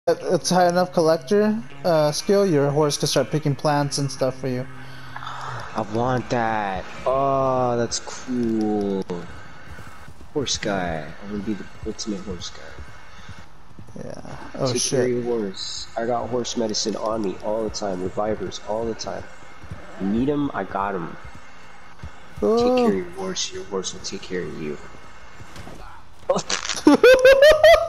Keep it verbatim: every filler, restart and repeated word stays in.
It's high enough collector uh, skill, your horse can start picking plants and stuff for you. I want that. Oh, that's cool. Horse guy. I'm gonna be the ultimate horse guy. Yeah. Oh Take care shit. of your horse. I got horse medicine on me all the time. Revivers all the time. You need them, I got them. Take care of Oh. your horse. Your horse will take care of you.